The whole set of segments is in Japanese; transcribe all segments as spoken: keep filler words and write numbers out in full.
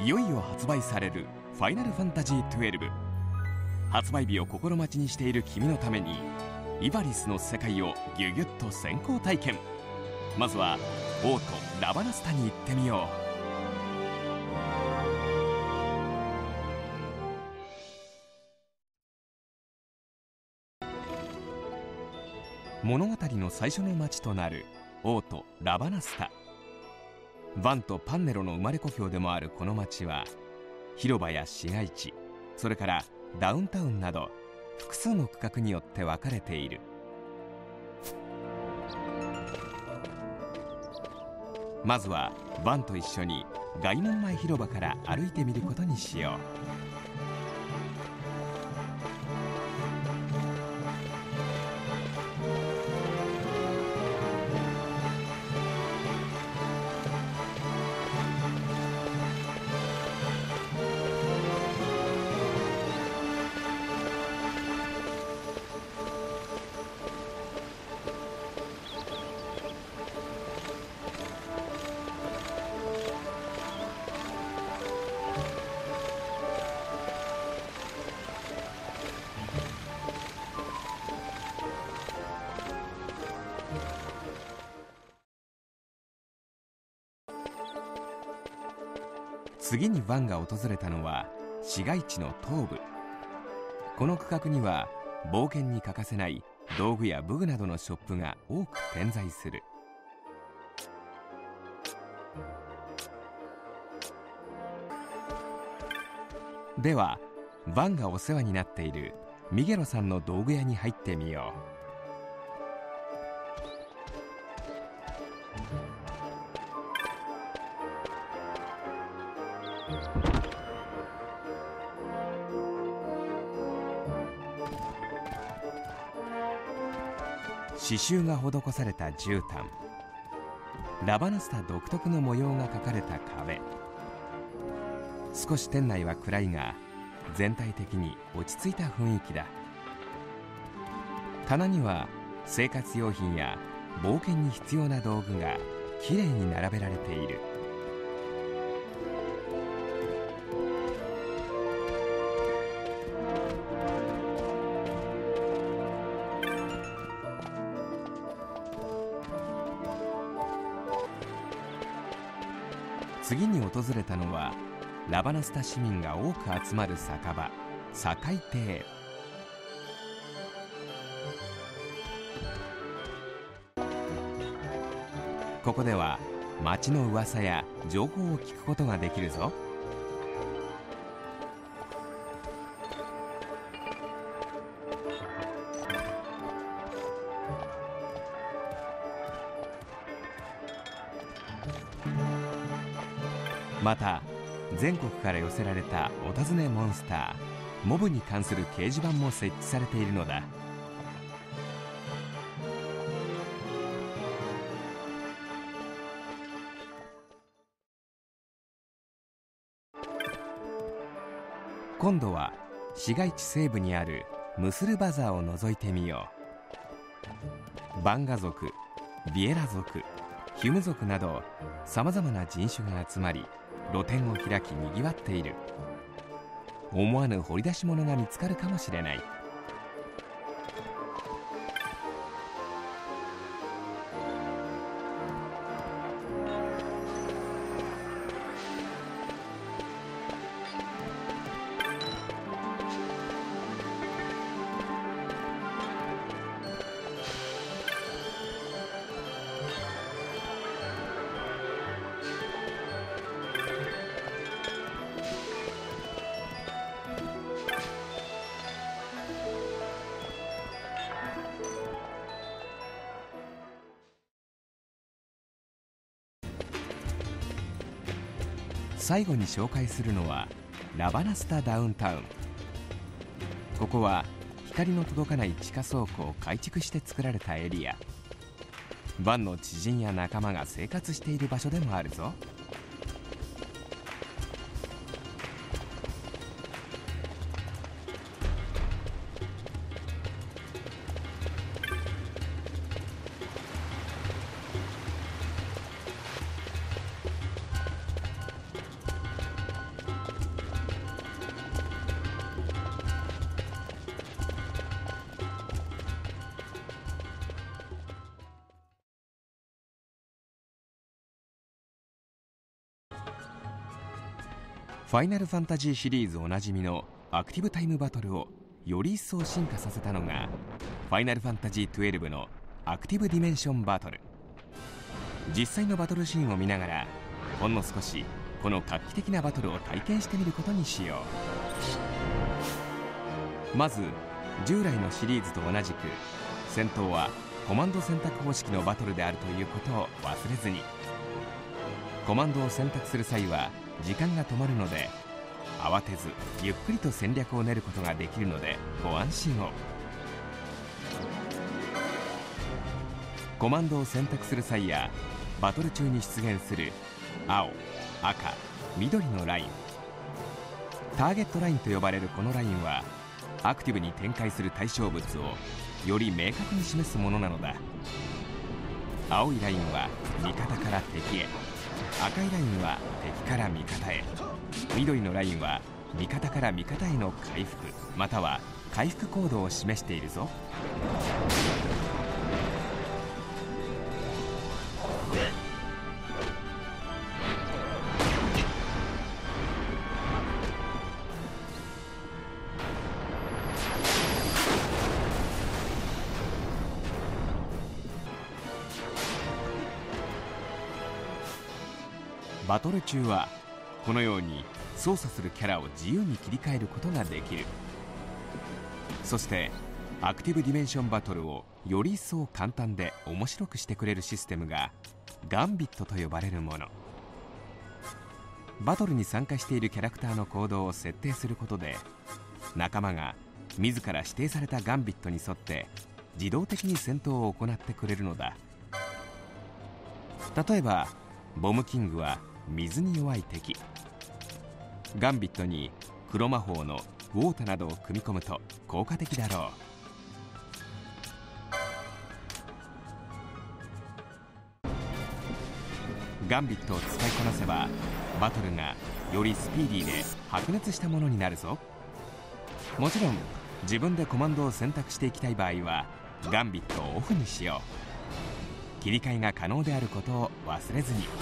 いよいよ発売される「ファイナルファンタジーじゅうに」。発売日を心待ちにしている君のためにイバリスの世界をギュギュッと先行体験。まずは王都ラバナスタに行ってみよう。物語の最初の町となる王都ラバナスタ。ヴァンとパンネロの生まれ故郷でもあるこの町は、広場や市街地、それからダウンタウンなど複数の区画によって分かれている。まずはヴァンと一緒に外門前広場から歩いてみることにしよう。次にヴァンが訪れたのは市街地の東部。この区画には冒険に欠かせない道具や武具などのショップが多く点在する。ではヴァンがお世話になっているミゲロさんの道具屋に入ってみよう。刺繍が施された絨毯、ラバナスタ独特の模様が描かれた壁。少し店内は暗いが全体的に落ち着いた雰囲気だ。棚には生活用品や冒険に必要な道具がきれいに並べられている。次に訪れたのはラバナスタ市民が多く集まる酒場、堺亭。ここでは町の噂や情報を聞くことができるぞ。また全国から寄せられたお尋ねモンスターモブに関する掲示板も設置されているのだ。今度は市街地西部にあるムスルバザーを覗いてみよう。バンガ族、ビエラ族、ヒュム族などさまざまな人種が集まり露店を開きにぎわっている。思わぬ掘り出し物が見つかるかもしれない。最後に紹介するのはラバナスタダウンタウン。ここは光の届かない地下倉庫を改築して作られたエリア。ヴァンの知人や仲間が生活している場所でもあるぞ。 ファイナルファンタジーシリーズおなじみのアクティブタイムバトルをより一層進化させたのがファイナルファンタジーじゅうにのアクティブディメンションバトル。実際のバトルシーンを見ながらほんの少しこの画期的なバトルを体験してみることにしよう。まず従来のシリーズと同じく戦闘はコマンド選択方式のバトルであるということを忘れずに。コマンドを選択する際は時間が止まるので慌てずゆっくりと戦略を練ることができるのでご安心を。コマンドを選択する際やバトル中に出現する青、赤、緑のライン、ターゲットラインと呼ばれるこのラインはアクティブに展開する対象物をより明確に示すものなのだ。青いラインは味方から敵へ、赤いラインは敵から味方へ、緑のラインは味方から味方への回復または回復コードを示しているぞ。バトル中はこのように操作するキャラを自由に切り替えることができる。そしてアクティブディメンションバトルをより一層簡単で面白くしてくれるシステムがガンビットと呼ばれるもの。バトルに参加しているキャラクターの行動を設定することで仲間が自ら指定されたガンビットに沿って自動的に戦闘を行ってくれるのだ。例えばボムキングは水に弱い敵。ガンビットに黒魔法のウォータなどを組み込むと効果的だろう。ガンビットを使いこなせばバトルがよりスピーディーで白熱したものになるぞ。もちろん自分でコマンドを選択していきたい場合はガンビットをオフにしよう。切り替えが可能であることを忘れずに。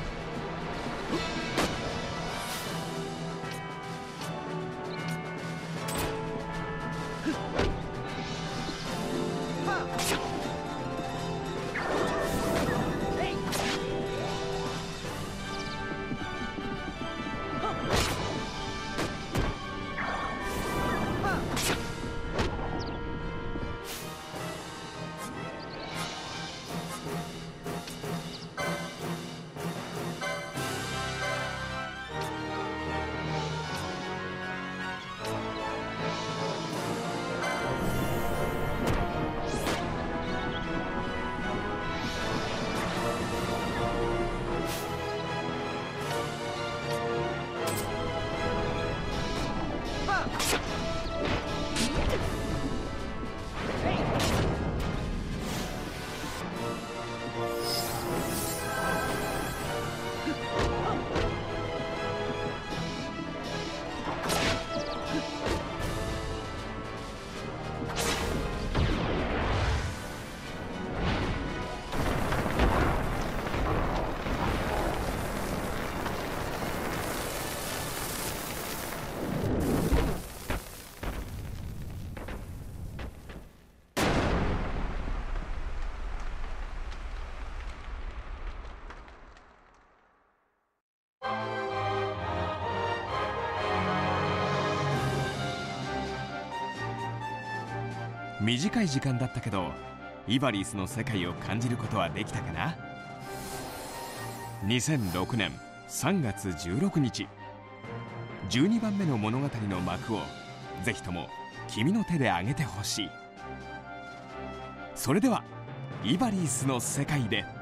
短い時間だったけどイバリースの世界を感じることはできたかな。にせんろくねんさんがつじゅうろくにちじゅうにばんめの物語の幕をぜひとも君の手で上げてほしい。それではイバリースの世界で。